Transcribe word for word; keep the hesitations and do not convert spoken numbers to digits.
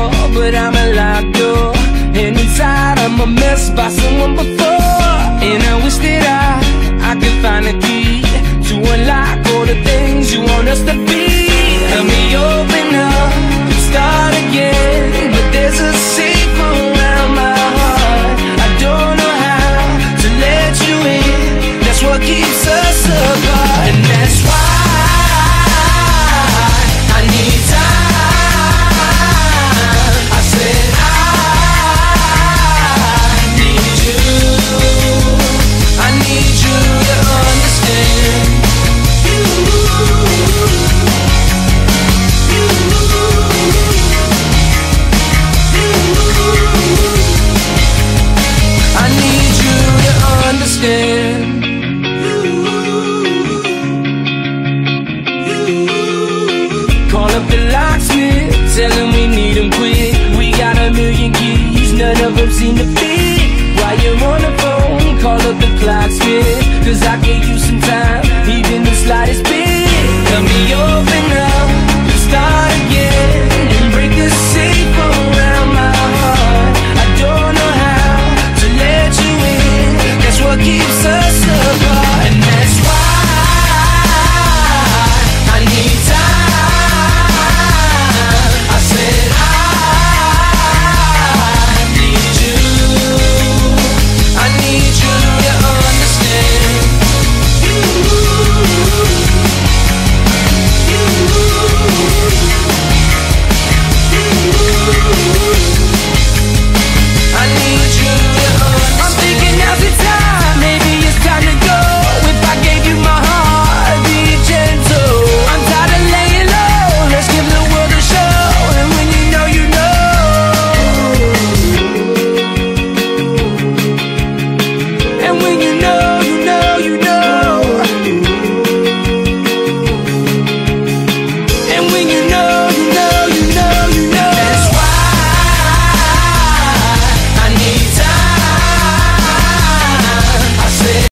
door, but I'm a locked door, and inside I'm a mess by someone before. And I wish that I, I could find a key to unlock all the things you want us to be. Help me open up and start again.